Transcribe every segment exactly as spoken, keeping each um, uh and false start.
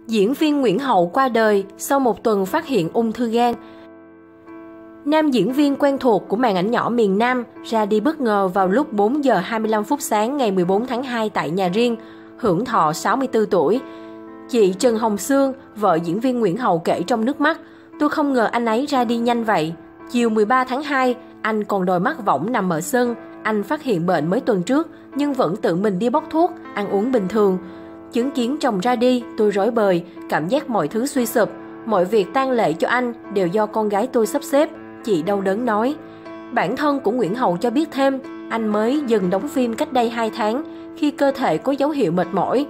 Diễn viên Nguyễn Hậu qua đời sau một tuần phát hiện ung thư gan. Nam diễn viên quen thuộc của màn ảnh nhỏ miền Nam ra đi bất ngờ vào lúc bốn giờ hai mươi lăm phút sáng ngày mười bốn tháng hai tại nhà riêng, hưởng thọ sáu mươi tư tuổi. Chị Trần Hồng Sương, vợ diễn viên Nguyễn Hậu kể trong nước mắt, "Tôi không ngờ anh ấy ra đi nhanh vậy. Chiều mười ba tháng hai, anh còn đòi mắc võng nằm ở sân. Anh phát hiện bệnh mới tuần trước, nhưng vẫn tự mình đi bốc thuốc, ăn uống bình thường. Chứng kiến chồng ra đi, tôi rối bời, cảm giác mọi thứ suy sụp. Mọi việc tang lễ cho anh đều do con gái tôi sắp xếp", chị đau đớn nói. Bản thân của Nguyễn Hậu cho biết thêm, anh mới dừng đóng phim cách đây hai tháng khi cơ thể có dấu hiệu mệt mỏi.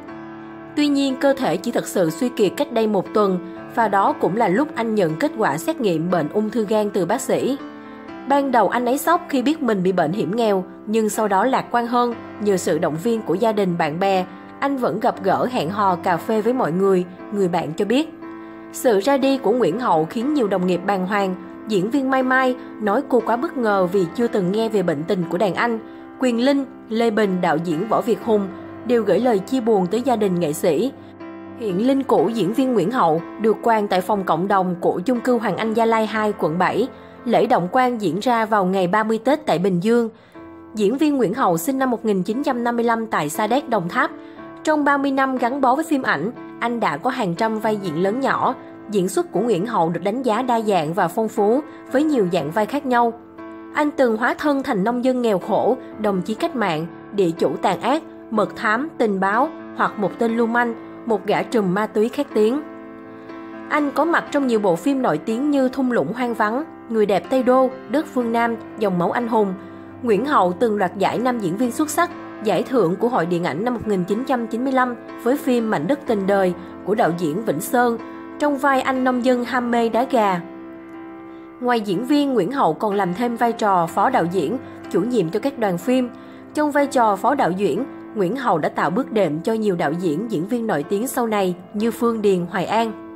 Tuy nhiên, cơ thể chỉ thật sự suy kiệt cách đây một tuần, và đó cũng là lúc anh nhận kết quả xét nghiệm bệnh ung thư gan từ bác sĩ. Ban đầu anh ấy sốc khi biết mình bị bệnh hiểm nghèo, nhưng sau đó lạc quan hơn, nhờ sự động viên của gia đình bạn bè. Anh vẫn gặp gỡ hẹn hò cà phê với mọi người, người bạn cho biết. Sự ra đi của Nguyễn Hậu khiến nhiều đồng nghiệp bàng hoàng. Diễn viên Mai Mai nói cô quá bất ngờ vì chưa từng nghe về bệnh tình của đàn anh. Quyền Linh, Lê Bình, đạo diễn Võ Việt Hùng đều gửi lời chia buồn tới gia đình nghệ sĩ. Hiện linh cữu diễn viên Nguyễn Hậu được quàng tại phòng cộng đồng của chung cư Hoàng Anh Gia Lai hai, quận bảy. Lễ động quan diễn ra vào ngày ba mươi Tết tại Bình Dương. Diễn viên Nguyễn Hậu sinh năm một nghìn chín trăm năm mươi lăm tại Sa Đéc, Đồng Tháp. Trong ba mươi năm gắn bó với phim ảnh, anh đã có hàng trăm vai diễn lớn nhỏ. Diễn xuất của Nguyễn Hậu được đánh giá đa dạng và phong phú với nhiều dạng vai khác nhau. Anh từng hóa thân thành nông dân nghèo khổ, đồng chí cách mạng, địa chủ tàn ác, mật thám, tình báo hoặc một tên lưu manh, một gã trùm ma túy khét tiếng. Anh có mặt trong nhiều bộ phim nổi tiếng như Thung lũng hoang vắng, Người đẹp Tây Đô, Đất phương Nam, Dòng máu anh hùng. Nguyễn Hậu từng đoạt giải nam diễn viên xuất sắc, giải thưởng của Hội Điện ảnh năm một nghìn chín trăm chín mươi lăm với phim Mảnh đất tình đời của đạo diễn Vĩnh Sơn, trong vai anh nông dân ham mê đá gà. Ngoài diễn viên, Nguyễn Hậu còn làm thêm vai trò phó đạo diễn, chủ nhiệm cho các đoàn phim. Trong vai trò phó đạo diễn, Nguyễn Hậu đã tạo bước đệm cho nhiều đạo diễn, diễn viên nổi tiếng sau này như Phương Điền, Hoài An.